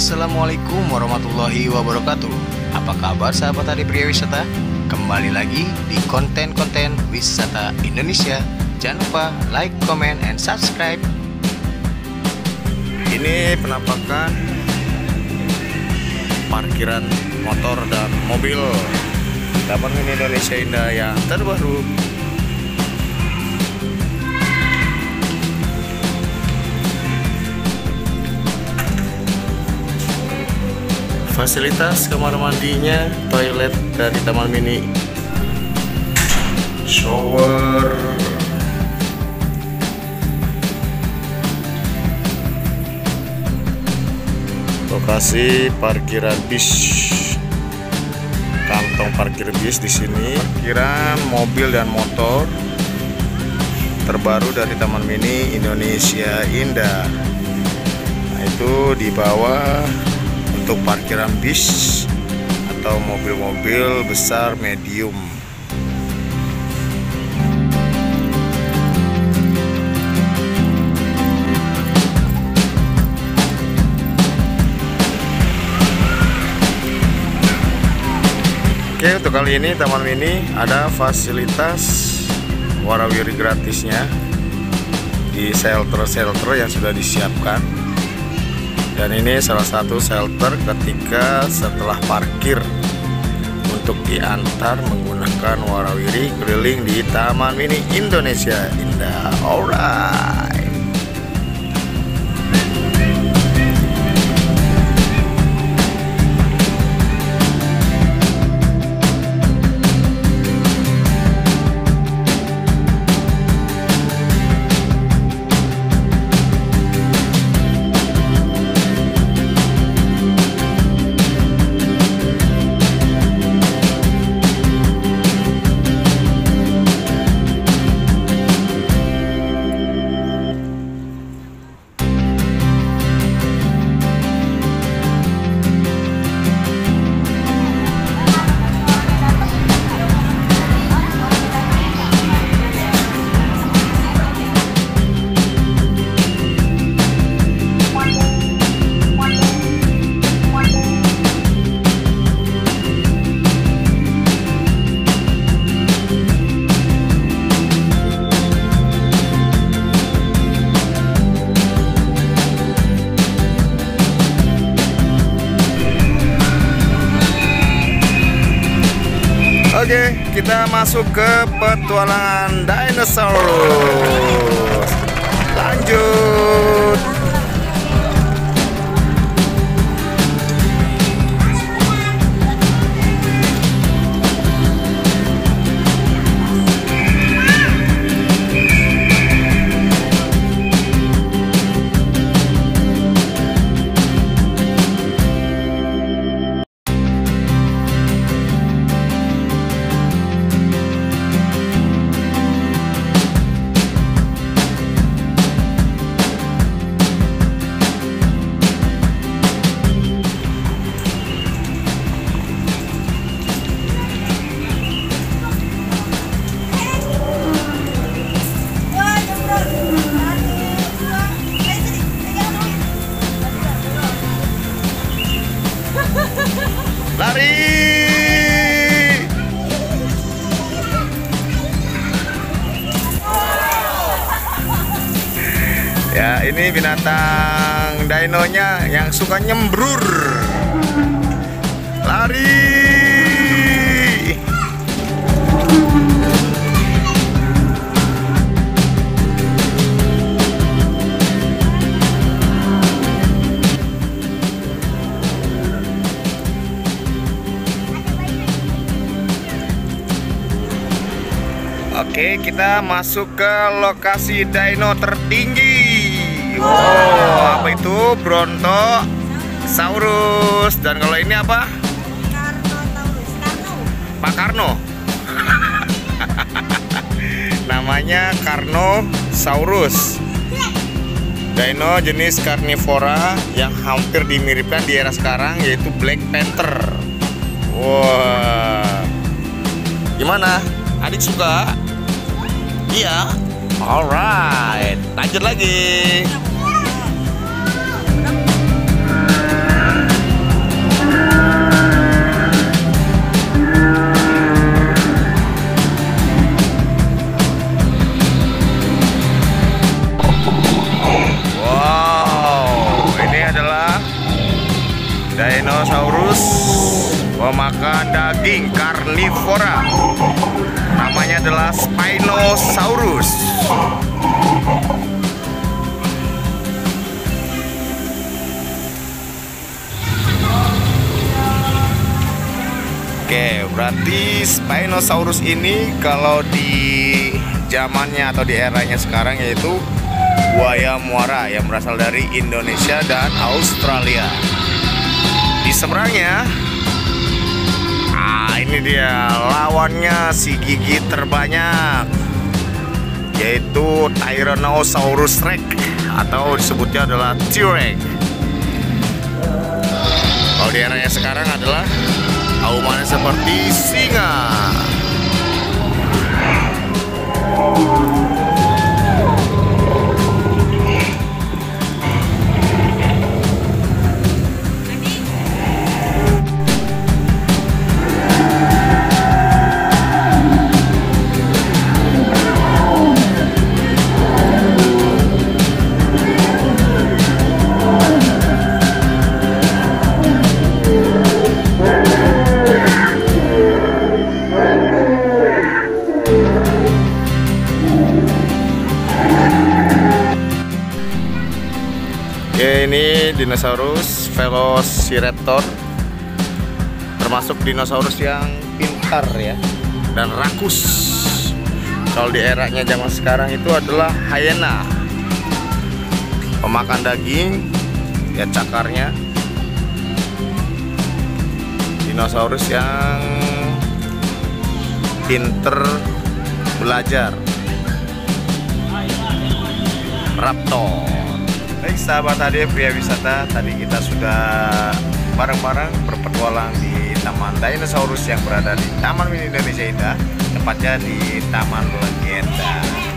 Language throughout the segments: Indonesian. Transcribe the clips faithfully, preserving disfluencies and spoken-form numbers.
Assalamualaikum warahmatullahi wabarakatuh. Apa kabar sahabat Hari Pria Wisata? Kembali lagi di konten-konten wisata Indonesia. Jangan lupa like, comment, and subscribe. Ini penampakan parkiran motor dan mobil Taman Mini Indonesia Indah yang terbaru. Fasilitas kamar mandinya, toilet dari Taman Mini, shower, lokasi parkiran bis, kantong parkir bis di sini, parkiran mobil dan motor terbaru dari Taman Mini Indonesia Indah. Nah, itu di bawah untuk parkiran bis atau mobil-mobil besar medium. Oke, untuk kali ini Taman Mini ada fasilitas warawiri gratisnya di shelter-shelter yang sudah disiapkan. Dan ini salah satu shelter ketika setelah parkir untuk diantar menggunakan warawiri keliling di Taman Mini Indonesia Indah. Alright. Oke, kita masuk ke petualangan dinosaurus. Lanjut. Lari. Ya, ini binatang dinonya yang suka nyembrur. Lari. Oke, kita masuk ke lokasi dino tertinggi. Wow, apa itu? Brontosaurus. Dan kalau ini apa? Carnotaurus. Carno. Pak Karno. Namanya Carnosaurus. Dino jenis karnivora yang hampir dimiripkan di era sekarang, yaitu Black Panther. Wah, gimana? Adik suka? Iya. Alright, lanjut lagi. herbivora. Namanya adalah Spinosaurus. Oke, berarti Spinosaurus ini kalau di zamannya atau di eranya sekarang yaitu buaya muara yang berasal dari Indonesia dan Australia. Di seberangnya, ah ini dia lawannya si gigi terbanyak, yaitu Tyrannosaurus Rex atau disebutnya adalah T-Rex. Kalau di eranya sekarang adalah aumannya seperti singa. Oke, ini dinosaurus Velociraptor, termasuk dinosaurus yang pintar ya dan rakus. Kalau di eranya zaman sekarang itu adalah hyena, pemakan daging, ya cakarnya. Dinosaurus yang pinter belajar, raptor. Baik sahabat H D Pria Wisata, tadi kita sudah bareng-bareng berpetualang di Taman Dinosaurus yang berada di Taman Mini Indonesia Indah, tepatnya di Taman Legenda.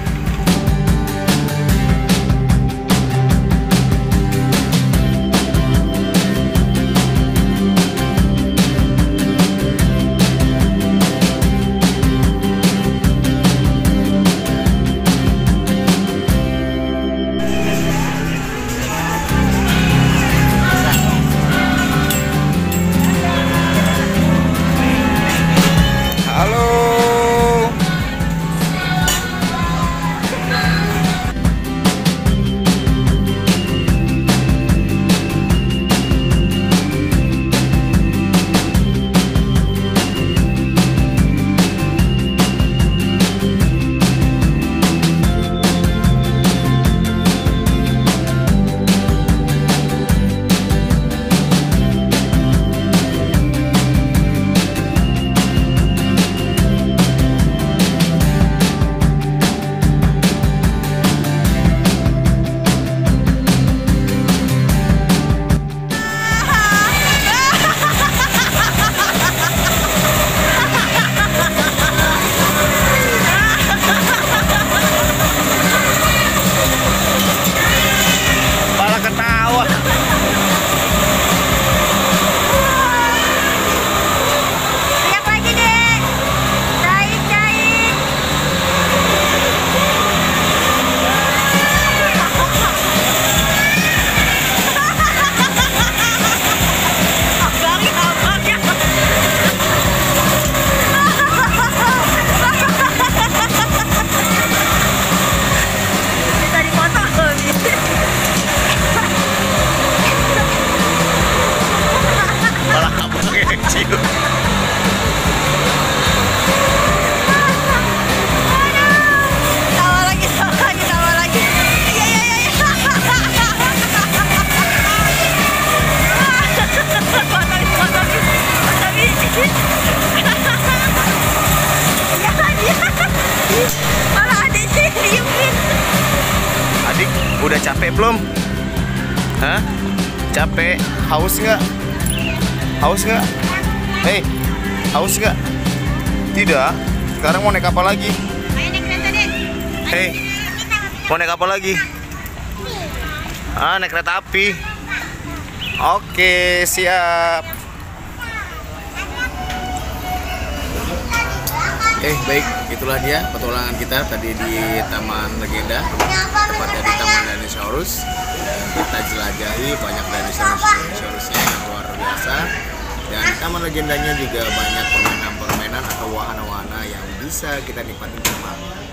Udah capek belum? Hah? Capek? Haus nggak? Haus nggak? Hei, haus nggak? Tidak. Sekarang mau naik apa lagi? Hei, mau naik apa lagi? Ah, naik kereta api. Oke, siap. Eh, baik, itulah dia petualangan kita tadi di Taman Legenda, tepatnya di Taman Dinosaurus. Kita jelajahi banyak dinosaurus-dinosaurusnya yang luar biasa. Dan Taman Legendanya juga banyak permainan-permainan atau wahana-wahana yang bisa kita nikmati bersama.